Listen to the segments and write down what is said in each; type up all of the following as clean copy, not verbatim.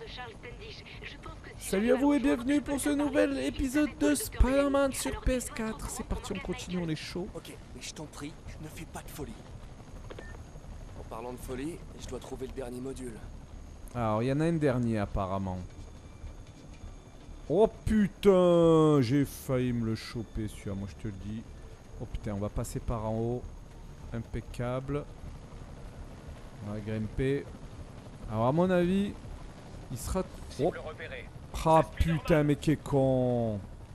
Salut à vous et bienvenue pour ce nouvel épisode de Spider-Man sur PS4. C'est parti, on continue, on est chaud. Ok, mais je t'en prie, ne fais pas de folie. En parlant de folie, je dois trouver le dernier module. Alors, il y en a un dernier apparemment. Oh putain, j'ai failli me le choper celui-là, moi je te le dis. Oh putain, on va passer par en haut. Impeccable. On va grimper. Alors à mon avis, il sera... Oh. Ah putain, mais qui est con.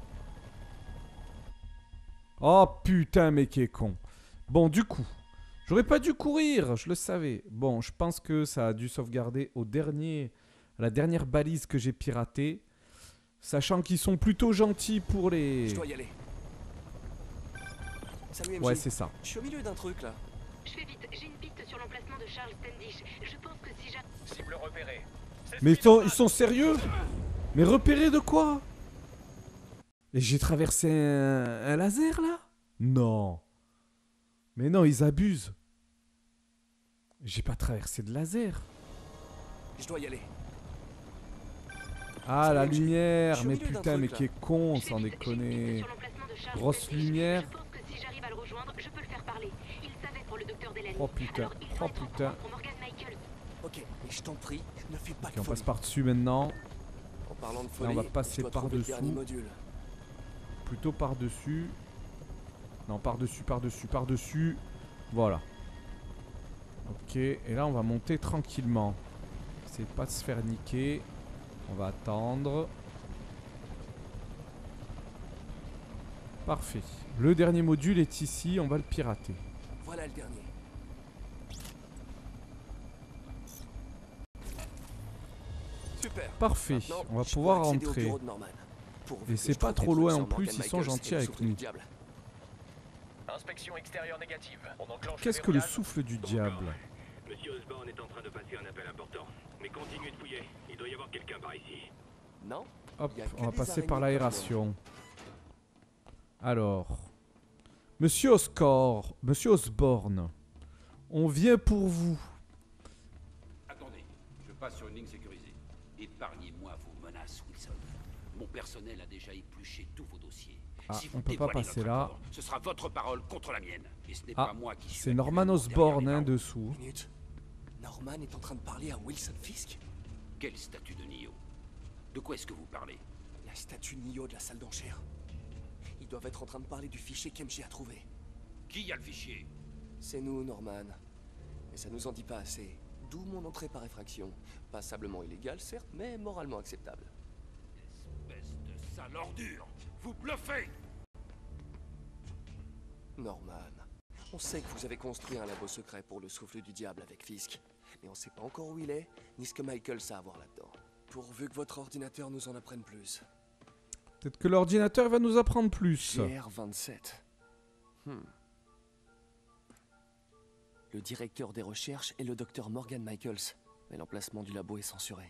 Oh putain, mais qui est con. Bon, du coup, j'aurais pas dû courir, je le savais. Bon, je pense que ça a dû sauvegarder à la dernière balise que j'ai piratée. Sachant qu'ils sont plutôt gentils pour les... Je dois y aller. Salut MJ. Ouais, c'est ça. Je suis au milieu d'un truc là. Je fais vite, j'ai une piste sur l'emplacement de Charles Standish. Je pense que si jamais... Cible repérée. Mais ils sont sérieux? Mais repérés de quoi? Et j'ai traversé un laser là? Non. Mais non, ils abusent. J'ai pas traversé de laser. Je dois y aller. Ah, Salut, la MJ. Je lumière. suis au Mais milieu d'un putain, truc, mais là. qui est con, Je fais sans vite, j'ai une piste déconner. sur l'emplacement de Charles Grosse Standish. lumière. Je pense que si j'arrive à le rejoindre, je peux le faire parler. Il savait pour le docteur Delaney. Oh putain, Alors, il oh doit être au putain. courant pour Morgan Michaels. Ok, mais je t'en prie, ne fais pas Ok, de on folie. passe par-dessus maintenant. En parlant de Là, folie, on va passer je dois trouver le par-dessous. dernier module. Plutôt par-dessus. Non, par-dessus, par-dessus, par-dessus. Voilà. Ok, et là on va monter tranquillement. Essayez de pas se faire niquer. On va attendre. Parfait. Le dernier module est ici, on va le pirater. Voilà le dernier. Super. Parfait, Maintenant, on va je pouvoir peux accéder au rentrer. bureau de Norman. Pourvu Et que c'est je pas trouve trop des loin trucs en sur plus, Morgan ils sont Michaels gentils et le avec souffle nous. du diable. Inspection extérieure négative. On enclenche Qu'est-ce le que le verrouillage. souffle du diable? Monsieur Osborne est en train de passer un appel important. Mais continuez de fouiller. Il doit y avoir quelqu'un par ici. Non? Hop, Il y a que on va des passer par araignées l'aération. Alors, Monsieur Osborne, on vient pour vous. Attendez, je passe sur une ligne sécurisée. Épargnez-moi vos menaces, Wilson. Mon personnel a déjà épluché tous vos dossiers. Ah, Si vous on peut pas dévoilez passer notre là. accord, ce sera votre parole contre la mienne. Et ce n'est Ah, pas moi qui suis c'est Norman actuellement Osborn derrière hein, les barreaux. dessous. Minute. Norman est en train de parler à Wilson Fisk? Quel statut de Nio? De quoi est-ce que vous parlez? La statue Nio de la salle d'enchères. Ils doivent être en train de parler du fichier qu'MJ a trouvé. Qui a le fichier? C'est nous, Norman. Mais ça nous en dit pas assez. D'où mon entrée par effraction. Passablement illégale, certes, mais moralement acceptable. Espèce de sale ordure! Vous bluffez! Norman, on sait que vous avez construit un labo secret pour le souffle du diable avec Fisk. Mais on sait pas encore où il est, ni ce que Michael a à voir là-dedans. Pourvu que votre ordinateur nous en apprenne plus. Peut-être que l'ordinateur va nous apprendre plus. GR27. Le directeur des recherches est le docteur Morgan Michaels, mais l'emplacement du labo est censuré.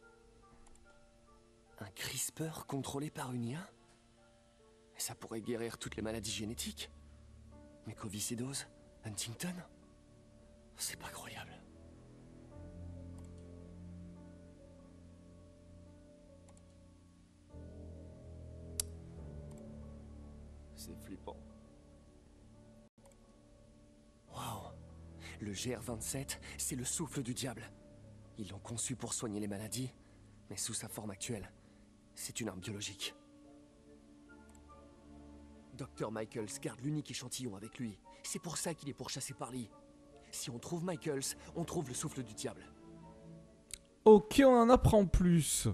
Un CRISPR contrôlé par une IA? Et ça pourrait guérir toutes les maladies génétiques. Mucoviscidose, Huntington? C'est pas croyable. C'est flippant. Waouh! Le GR27, c'est le souffle du diable. Ils l'ont conçu pour soigner les maladies, mais sous sa forme actuelle, c'est une arme biologique. Dr. Michaels garde l'unique échantillon avec lui. C'est pour ça qu'il est pourchassé par Lee. Si on trouve Michaels, on trouve le souffle du diable. Ok, on en apprend plus.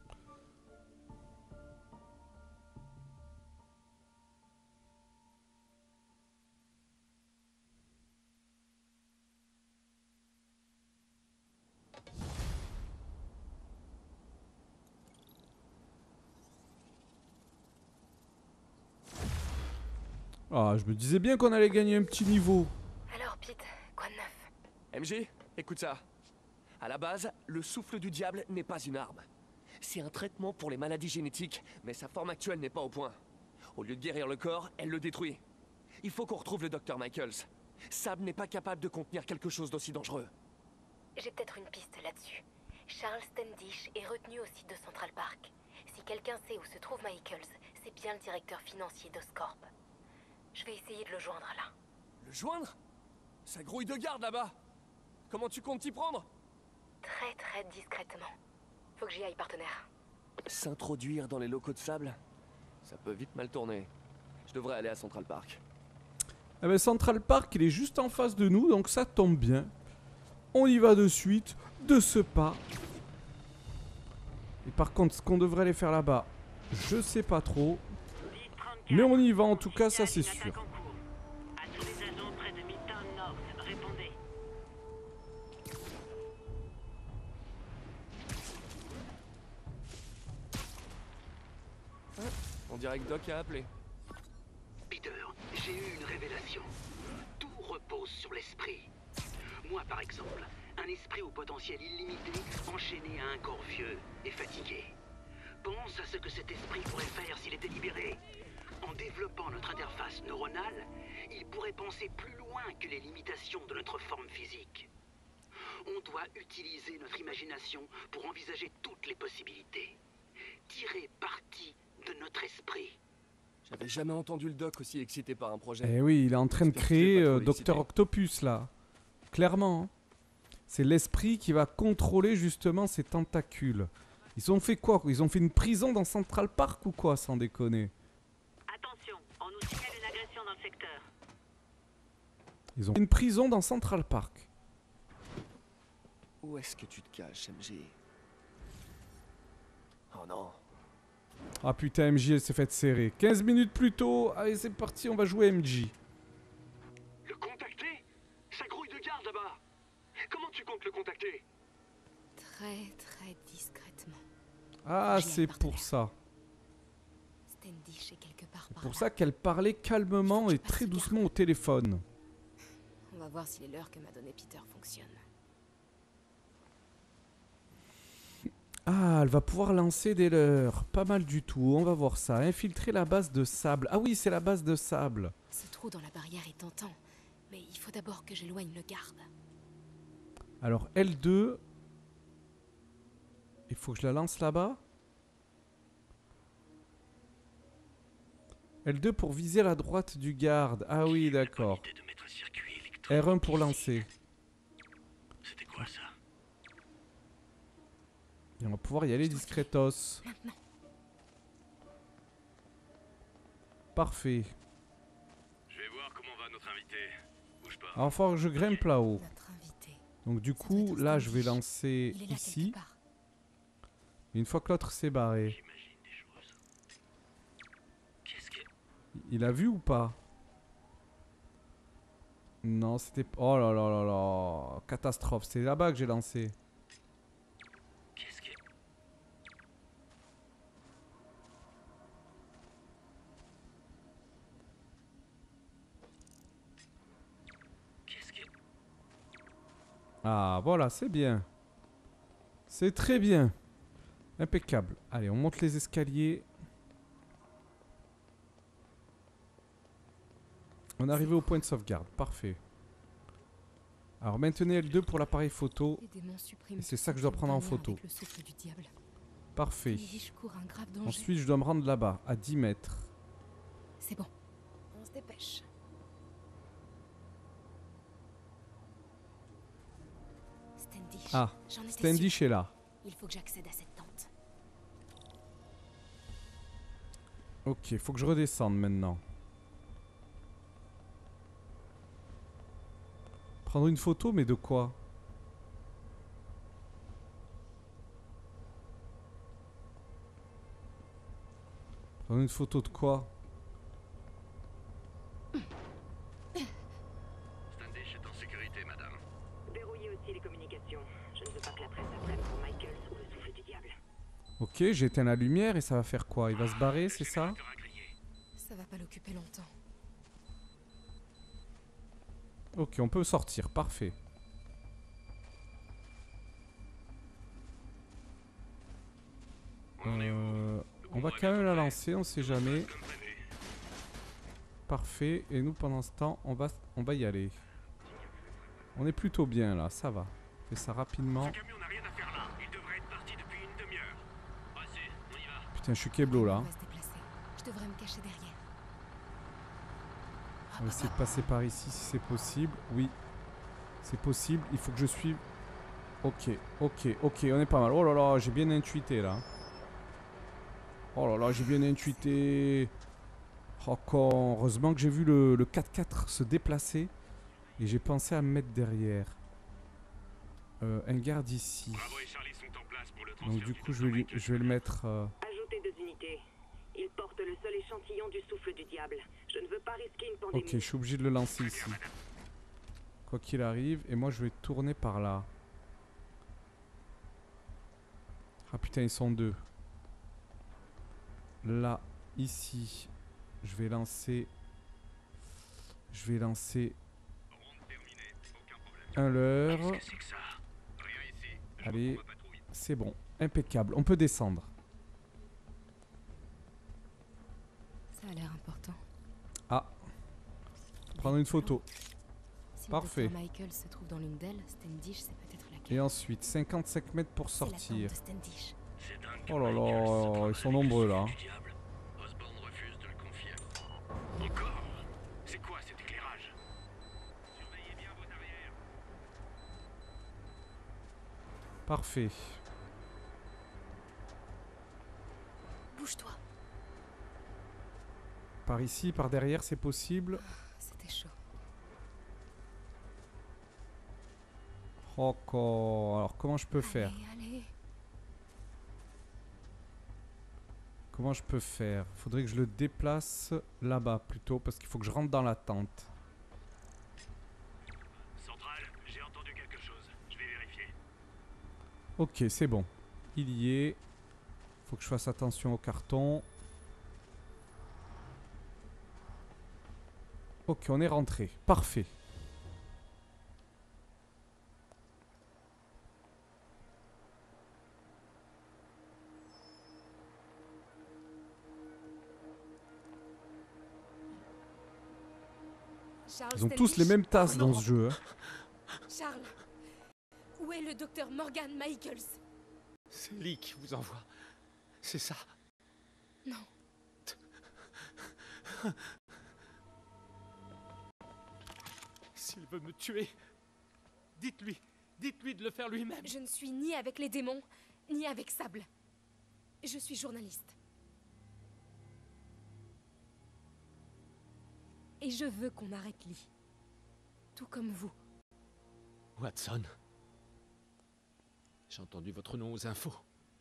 Ah, je me disais bien qu'on allait gagner un petit niveau. Alors, Pete, quoi de neuf? MJ, écoute ça. À la base, le souffle du diable n'est pas une arme. C'est un traitement pour les maladies génétiques, mais sa forme actuelle n'est pas au point. Au lieu de guérir le corps, elle le détruit. Il faut qu'on retrouve le Dr. Michaels. Sab n'est pas capable de contenir quelque chose d'aussi dangereux. J'ai peut-être une piste là-dessus. Charles Standish est retenu au site de Central Park. Si quelqu'un sait où se trouve Michaels, c'est bien le directeur financier d'Oscorp. Je vais essayer de le joindre là. Le joindre? Ça grouille de garde là-bas. Comment tu comptes t'y prendre? Très très discrètement. Faut que j'y aille, partenaire. S'introduire dans les locaux de sable? Ça peut vite mal tourner. Je devrais aller à Central Park. Eh ben Central Park, il est juste en face de nous, donc ça tombe bien. On y va de suite, de ce pas. Et par contre, ce qu'on devrait aller faire là-bas, je sais pas trop. Mais on y va en tout cas, ça c'est sûr. À tous les agents près de Midtown North, répondez. On dirait que Doc a appelé. Peter, j'ai eu une révélation. Tout repose sur l'esprit. Moi, par exemple, un esprit au potentiel illimité, enchaîné à un corps vieux et fatigué. Pense à ce que cet esprit pourrait faire s'il était libéré. En développant notre interface neuronale, il pourrait penser plus loin que les limitations de notre forme physique. On doit utiliser notre imagination pour envisager toutes les possibilités. Tirer parti de notre esprit. J'avais jamais entendu le Doc aussi excité par un projet. Eh oui, il est en train de J'espère que je vais créer pas trop Dr l'exciter. Octopus là. Clairement. Hein. C'est l'esprit qui va contrôler justement ces tentacules. Ils ont fait quoi? Ils ont fait une prison dans Central Park ou quoi, sans déconner? Attention, on nous signale une agression dans le secteur. Ils ont fait une prison dans Central Park. Où est-ce que tu te caches, MJ? Oh non. Ah putain, MJ elle s'est faite serrer. 15 minutes plus tôt. Allez c'est parti, on va jouer MJ. Le contacter? Ça grouille de garde là-bas. Comment tu comptes le contacter? Très très discrètement. Ah J'y ai c'est un pour partenaire. ça. Standish est quelque part par Pour là. ça qu'elle parlait calmement et Je passe très le doucement au téléphone. On va voir si les leurs que m'a donné Peter fonctionnent. Ah, elle va pouvoir lancer des leurres. Pas mal du tout, on va voir ça. Infiltrer la base de sable. Ah oui, c'est la base de sable. Ce trou dans la barrière est tentant, mais il faut d'abord que j'éloigne le garde. Alors L2. Il faut que je la lance là-bas. L2 pour viser à la droite du garde. Ah oui, d'accord. L'idée de mettre un circuit électronique R1 pour ici. lancer. C'était quoi ça? Et on va pouvoir y aller discretos. Maintenant. Parfait. Je vais voir comment va notre invité. Bouge pas. Alors, il va falloir que je grimpe là-haut. Notre invité. Donc du Ça doit coup, être là, je vais Standish. lancer Il est là ici. quelque part. Et une fois que l'autre s'est barré. J'imagine des choses. Qu'est-ce que... Il a vu ou pas? Non, c'était... Oh là là là là. Catastrophe. C'est là-bas que j'ai lancé. Qu'est-ce que... Qu'est-ce que... Ah, voilà, c'est bien. C'est très bien. Impeccable. Allez, on monte les escaliers. On est arrivé au point de sauvegarde. Parfait. Alors, maintenez L2 pour l'appareil photo. Les démons suppriment Et c'est toute ça que je dois prendre en bannière photo. avec le souffle du diable. Parfait. Standish court un grave danger. Ensuite, je dois me rendre là-bas, à 10 mètres. C'est bon. On se dépêche. Standish. Ah, J'en étais Standish est là. sûre. Il faut que j'accède à cette tente. Ok, faut que je redescende maintenant. Prendre une photo, mais de quoi? Prendre une photo de quoi? Standish est en sécurité, madame. Verrouillez aussi les communications. Je ne veux pas que la presse apprenne pour Michaels ou le souffle du diable. Ok, j'ai éteint la lumière et ça va faire quoi? Il va se barrer, c'est ça? Ça va pas l'occuper longtemps. Ok, on peut sortir, parfait. On va quand même la lancer, on sait jamais. Parfait, et nous pendant ce temps, on va y aller. On est plutôt bien là, ça va. On fait ça rapidement. Ce camion n'a rien à faire là. Il devrait Putain, je suis keblo là. On va se déplacer. Je devrais me cacher derrière. On va essayer de passer par ici si c'est possible. Oui, c'est possible. Il faut que je suive. Ok, ok, ok, on est pas mal. Oh là là, j'ai bien intuité là. Oh là là, j'ai bien intuité. Oh, heureusement que j'ai vu le 4x4 se déplacer. Et j'ai pensé à me mettre derrière. Un garde ici. Bravo et Charlie sont en place pour le Donc transfert du du coup, Dr. Michaels. je vais le mettre... Ajoutez 2 unités. Il porte le seul échantillon du souffle du diable. Je ne veux pas risquer une pandémie. Ok, je suis obligé de le lancer ici. Quoi qu'il arrive. Et moi, je vais tourner par là. Ah putain, ils sont deux. Là, ici, je vais lancer... un leurre. Qu'est-ce que c'est que ça? Rien ici. Je Allez, reprends ma patrouille. c'est bon. Impeccable. On peut descendre. Ça a l'air important. Ah. Prendre une photo. Si Parfait. le Dr. Michael se trouve dans l'une d'elles, Standish, c'est peut-être laquelle. Et ensuite, 55 mètres pour C'est la sortir. tente de Standish. C'est dingue que Oh là Michaels se là, trouve ils sont à nombreux là. l'extrémité du diable. Osborn refuse de le confier. Encore? C'est quoi cet éclairage? Surveillez bien vos arrières. Parfait. Bouge-toi. Par ici, par derrière, c'est possible. C'était chaud. Oh, alors comment je peux faire? Allez. Comment je peux faire? Faudrait que je le déplace là-bas plutôt parce qu'il faut que je rentre dans la tente. Centrale, j'ai entendu quelque chose. Je vais vérifier. Ok, c'est bon. Il y est. Faut que je fasse attention au carton. Ok, on est rentré. Parfait. Charles Ils ont tous les Standish. mêmes tasses dans ce jeu. Hein. Charles, où est le docteur Morgan Michaels? C'est Lee qui vous envoie. C'est ça. Non. S'il veut me tuer, dites-lui de le faire lui-même. Je ne suis ni avec les démons, ni avec Sable. Je suis journaliste. Et je veux qu'on arrête Lee. Tout comme vous. Watson. J'ai entendu votre nom aux infos.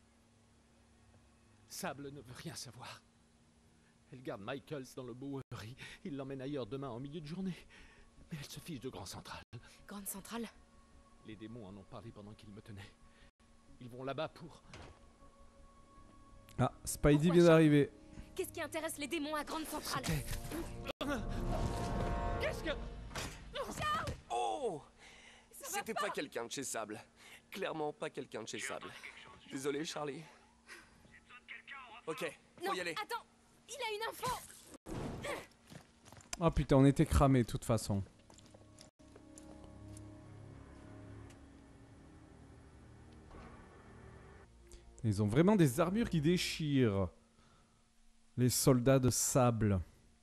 Sable ne veut rien savoir. Elle garde Michaels dans le Bowery. Il l'emmène ailleurs demain en milieu de journée. Mais elle se fiche de Grand Central. Grande Centrale? Les démons en ont parlé pendant qu'ils me tenaient. Ils vont là-bas pour... Ah, Spidey Pourquoi vient ça? d'arriver. Qu'est-ce qui intéresse les démons à Grande Centrale? Qu'est-ce que... Oh! C'était pas quelqu'un de chez Sable. Clairement pas quelqu'un de chez Sable. Désolé, Charlie. Ok, faut Non, y aller. attends! Il a une info! Ah putain, on était cramés de toute façon. Ils ont vraiment des armures qui déchirent. Les soldats de sable.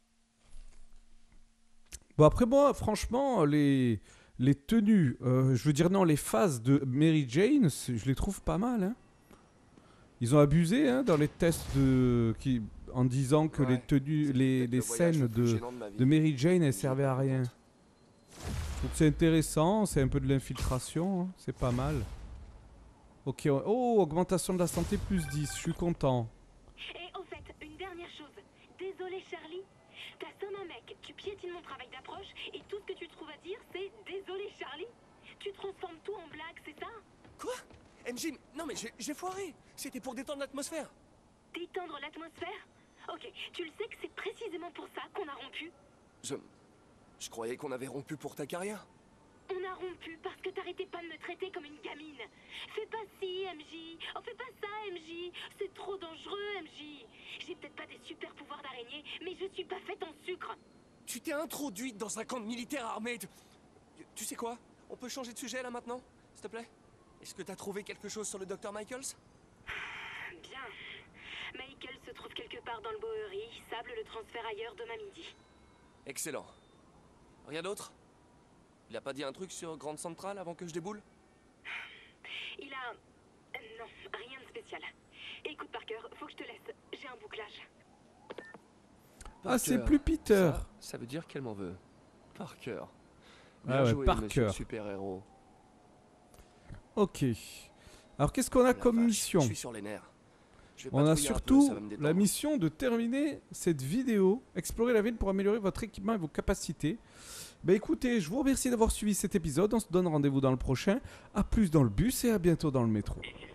Bon après moi, franchement, les tenues, je veux dire non, les phases de Mary Jane, je les trouve pas mal. Hein. Ils ont abusé hein, dans les tests en disant que les tenues, C'est les peut-être le voyage scènes le plus gênant ma vie. de Mary Jane, elles J'y ai servaient pas à rien. contente. Donc c'est intéressant, c'est un peu de l'infiltration, hein, c'est pas mal. Ok, oh, augmentation de la santé plus 10, je suis content. Et au fait, une dernière chose. Désolé Charlie. T'assommes un mec, tu piétines mon travail d'approche et tout ce que tu trouves à dire c'est désolé Charlie. Tu transformes tout en blague, c'est ça? Quoi? MJ, non mais j'ai foiré. C'était pour détendre l'atmosphère. Détendre l'atmosphère? Ok, tu le sais que c'est précisément pour ça qu'on a rompu. Je croyais qu'on avait rompu pour ta carrière. On a rompu parce que t'arrêtais pas de me traiter comme une gamine. Fais pas ci, MJ. Oh, fais pas ça, MJ. C'est trop dangereux, MJ. J'ai peut-être pas des super pouvoirs d'araignée, mais je suis pas faite en sucre. Tu t'es introduite dans un camp de militaires armés. Tu sais quoi? On peut changer de sujet là maintenant? S'il te plaît? Est-ce que t'as trouvé quelque chose sur le Dr. Michaels? Bien. Michael se trouve quelque part dans le Bowery. Sable le transfert ailleurs demain midi. Excellent. Rien d'autre? Il a pas dit un truc sur Grande Centrale avant que je déboule? Il a... non, rien de spécial. Écoute Parker, faut que je te laisse. J'ai un bouclage. Ah, c'est Parker. plus Peter. Ça veut dire qu'elle m'en veut. Parker. Ah Bien ouais, joué, Parker. monsieur le super-héros. Ok. Alors, qu'est-ce qu'on a La comme vache, mission? Je suis sur les nerfs. Je vais On a patrouiller un peu, surtout ça va me détendre. la mission de terminer cette vidéo. Explorer la ville pour améliorer votre équipement et vos capacités. Bah écoutez, je vous remercie d'avoir suivi cet épisode. On se donne rendez-vous dans le prochain. A plus dans le bus et à bientôt dans le métro.